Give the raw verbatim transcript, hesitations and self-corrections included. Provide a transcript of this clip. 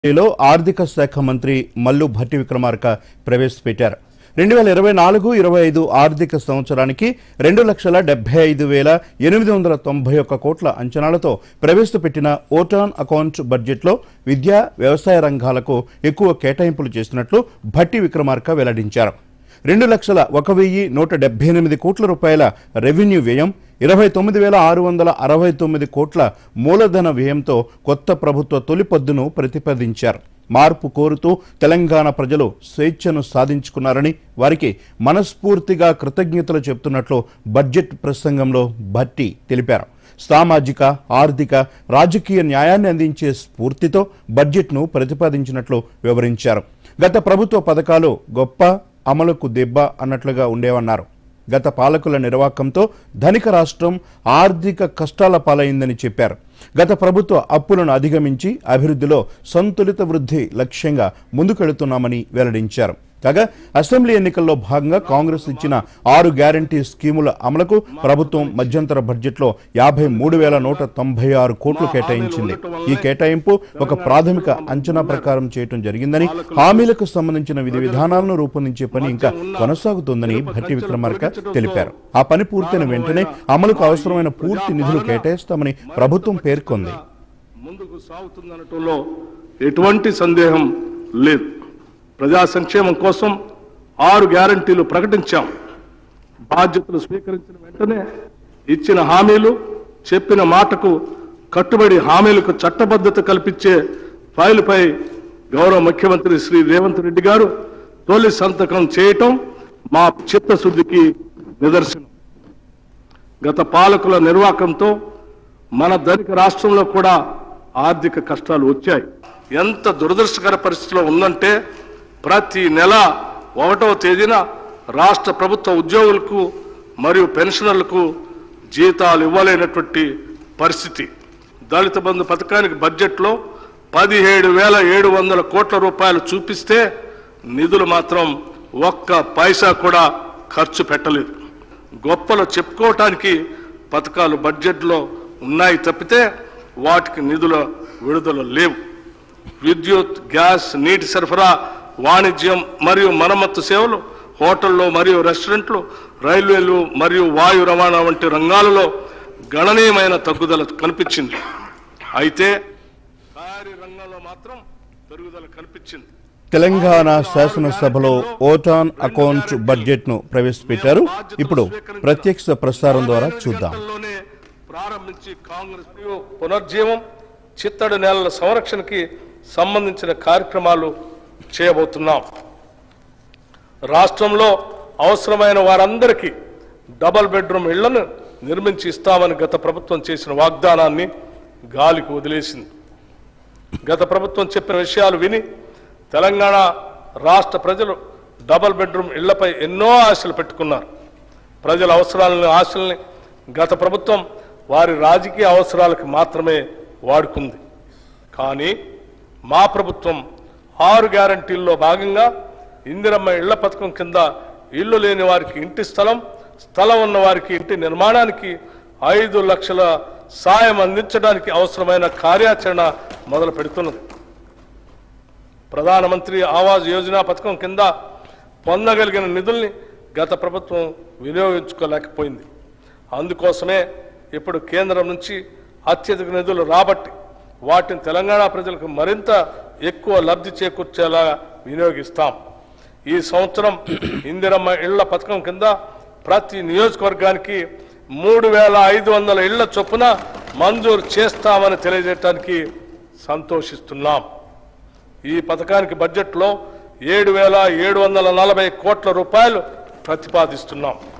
లో ఆర్థిక శాఖ మంత్రి మల్లు భట్టి విక్రమార్క ప్రవేశపెట్టారు. రెండు వేల ఇరవై నాలుగు ఇరవై ఐదు ఆర్థిక సంవత్సరానికి రెండు లక్షల డెబ్బై ఐదు వేల ఎనిమిది వందల తొంభై ఒక్క కోట్ల అంచనాలతో ప్రవేశపెట్టిన ఓటాన్ అకౌంట్ బడ్జెట్లో విద్యా వ్యవసాయ రంగాలకు ఎక్కువ కేటాయింపులు చేసినట్లు భట్టి విక్రమార్క వెల్లడించారు. రెండు లక్షల ఒక వెయ్యి నూట డెబ్బై ఎనిమిది కోట్ల రూపాయల రెవెన్యూ వ్యయం, ఇరవై తొమ్మిది వేల ఆరు వందల అరవై తొమ్మిది కోట్ల మూలధన వ్యయంతో కొత్త ప్రభుత్వ తొలి పద్దును ప్రతిపాదించారు. మార్పు కోరుతూ తెలంగాణ ప్రజలు స్వేచ్ఛను సాధించుకున్నారని, వారికి మనస్ఫూర్తిగా కృతజ్ఞతలు చెబుతున్నట్లు బడ్జెట్ ప్రసంగంలో భట్టి తెలిపారు. సామాజిక, ఆర్థిక, రాజకీయ న్యాయాన్ని అందించే స్ఫూర్తితో బడ్జెట్ను ప్రతిపాదించినట్లు వివరించారు. గత ప్రభుత్వ పథకాలు గొప్ప, అమలుకు దెబ్బ అన్నట్లుగా ఉండేవన్నారు. గత పాలకుల నిర్వాకంతో ధనిక రాష్ట్రం ఆర్థిక కష్టాల పాలైందని చెప్పారు. గత ప్రభుత్వ అప్పులను అధిగమించి అభివృద్ధిలో సంతులిత వృద్ధి లక్ష్యంగా ముందుకెళుతున్నామని వెల్లడించారు. కాగా అసెంబ్లీ ఎన్నికల్లో భాగంగా కాంగ్రెస్ ఇచ్చిన ఆరు గ్యారంటీ స్కీముల అమలుకు ప్రభుత్వం మధ్యంతర బడ్జెట్లో యాభై మూడు వేల నూట తొంభై ఆరు కోట్లు కేటాయించింది. ఈ కేటాయింపు ఒక ప్రాథమిక అంచనా ప్రకారం చేయటం జరిగిందని, హామీలకు సంబంధించిన విధి విధానాలను రూపొందించే పని ఇంకా కొనసాగుతోందని భట్టి విక్రమార్క తెలిపారు. ఆ పని పూర్తయిన వెంటనే అమలుకు అవసరమైన పూర్తి నిధులు కేటాయిస్తామని ప్రభుత్వం పేర్కొంది. ముందుకు సాగుతుందనటంలో ఎటువంటి సందేహం లేదు. ప్రజా సంక్షేమం కోసం ఆరు గ్యారంటీలు ప్రకటించాం. బాధ్యతలు స్వీకరించిన వెంటనే ఇచ్చిన హామీలు, చెప్పిన మాటకు కట్టుబడి హామీలకు చట్టబద్ధత కల్పించే ఫైలుపై గౌరవ ముఖ్యమంత్రి శ్రీ రేవంత్ రెడ్డి గారు తొలి సంతకం చేయటం మా చిత్తశుద్ధికి నిదర్శనం. గత పాలకుల నిర్వాకంతో మన ధనిక రాష్ట్రంలో కూడా ఆర్థిక కష్టాలు వచ్చాయి. ఎంత దురదృష్టకర పరిస్థితిలో ఉందంటే, ప్రతి నెల ఒకటవ తేదీన రాష్ట్ర ప్రభుత్వ ఉద్యోగులకు మరియు పెన్షనర్లకు జీతాలు ఇవ్వలేనటువంటి పరిస్థితి. దళిత బంధు పథకానికి బడ్జెట్లో పదిహేడు వేల ఏడు వందల కోట్ల రూపాయలు చూపిస్తే నిధులు మాత్రం ఒక్క పైసా కూడా ఖర్చు పెట్టలేదు. గొప్పలు చెప్పుకోవటానికి పథకాలు బడ్జెట్లో ఉన్నాయి తప్పితే వాటికి నిధుల విడుదల లేవు. విద్యుత్, గ్యాస్, నీటి సరఫరా, వాణిజ్యం మరియు మరమ్మత్తు సేవలు, హోటళ్లు మరియు రెస్టారెంట్లు, రైల్వేలు మరియు వాయు రవాణా వంటి రంగాలలో గణనీయమైన తగ్గుదల కనిపించింది. అయితే తయారీ రంగంలో మాత్రం పెరుగుదల కనిపించింది. తెలంగాణ శాసనసభలో ఓటాన్ అకౌంట్ బడ్జెట్ ను ప్రవేశపెట్టారు. ఇప్పుడు ప్రత్యక్ష ప్రసారం ద్వారా చూద్దాం. ప్రారంభించి కాంగ్రెస్ పునర్జీవం, చిత్తడి నేలల సంరక్షణకి సంబంధించిన కార్యక్రమాలు చేయబోతున్నాం. రాష్ట్రంలో అవసరమైన వారందరికీ డబల్ బెడ్రూమ్ ఇళ్లను నిర్మించి ఇస్తామని గత ప్రభుత్వం చేసిన వాగ్దానాన్ని గాలికి వదిలేసింది. గత ప్రభుత్వం చెప్పిన విషయాలు విని తెలంగాణ రాష్ట్ర ప్రజలు డబల్ బెడ్రూమ్ ఇళ్లపై ఎన్నో ఆశలు పెట్టుకున్నారు. ప్రజల అవసరాలని, ఆశల్ని గత ప్రభుత్వం వారి రాజకీయ అవసరాలకు మాత్రమే వాడుకుంది. కానీ మా ప్రభుత్వం ఆరు గ్యారంటీల్లో భాగంగా ఇందిరమ్మ ఇళ్ల పథకం కింద ఇల్లు లేని వారికి ఇంటి స్థలం, స్థలం ఉన్న వారికి ఇంటి నిర్మాణానికి ఐదు లక్షల సాయం అందించడానికి అవసరమైన కార్యాచరణ మొదలు పెడుతున్నది. ప్రధానమంత్రి ఆవాస్ యోజన పథకం కింద పొందగలిగిన నిధుల్ని గత ప్రభుత్వం వినియోగించుకోలేకపోయింది. అందుకోసమే ఇప్పుడు కేంద్రం నుంచి అత్యధిక నిధులు రాబట్టి వాటిని తెలంగాణ ప్రజలకు మరింత ఎక్కువ లబ్ధి చేకూర్చేలా వినియోగిస్తాం. ఈ సంవత్సరం ఇందిరమ్మ ఇళ్ల పథకం కింద ప్రతి నియోజకవర్గానికి మూడు వేల ఐదు వందల ఇళ్ల చొప్పున మంజూరు చేస్తామని తెలియజేయడానికి సంతోషిస్తున్నాం. ఈ పథకానికి బడ్జెట్లో ఏడు వేల ఏడు వందల నలభై కోట్ల రూపాయలు ప్రతిపాదిస్తున్నాం.